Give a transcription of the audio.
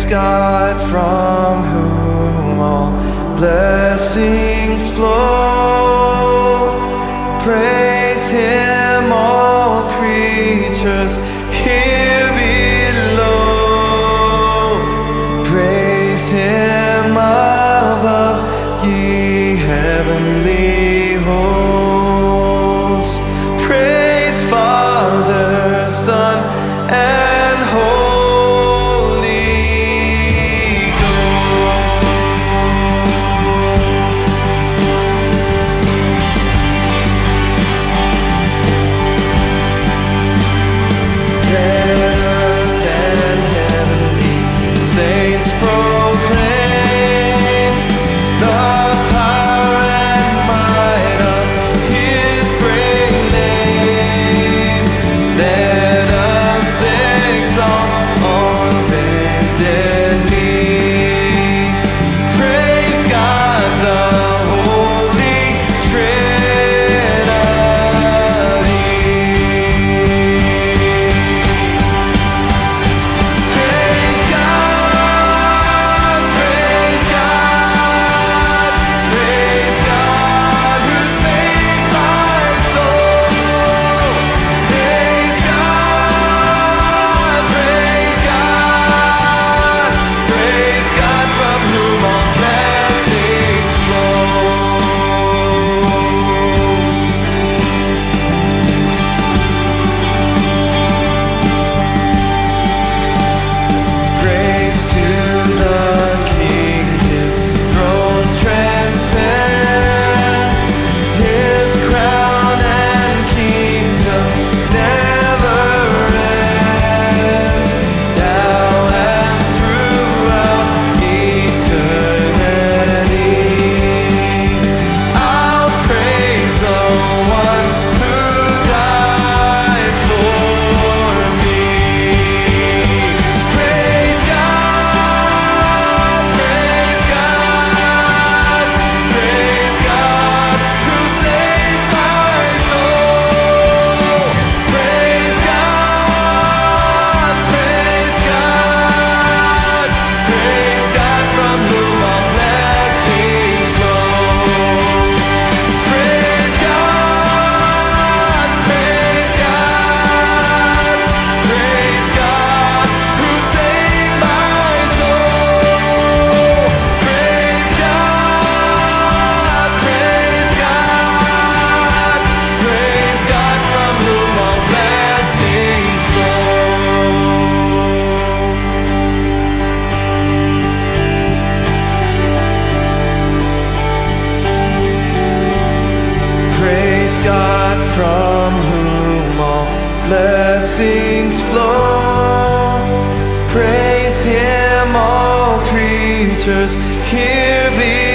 God from whom all blessings flow. Praise Him, all creatures here below. Praise Him above, ye heavenly hosts. Praise Father, Son, and Holy Ghost. Earth and heavenly saints proclaim the power and might of His great name. Let us exalt on bended knee. Praise God, the Holy Trinity. Praise God, praise God, praise God who saved my soul. Praise God, praise God, praise God from whom all blessings flow. Praise to the King, His throne transcends. His crown and kingdom never ends. Now and throughout eternity, I'll praise the one who died for me. Praise God, praise God, praise God who saved my soul. Praise God, praise God, praise God from whom all blessings flow. Praise God, praise God, praise God who saved my soul. Praise God, praise God, praise God from whom all blessings flow. Praise God from whom all blessings flow. Praise Him, all creatures here below.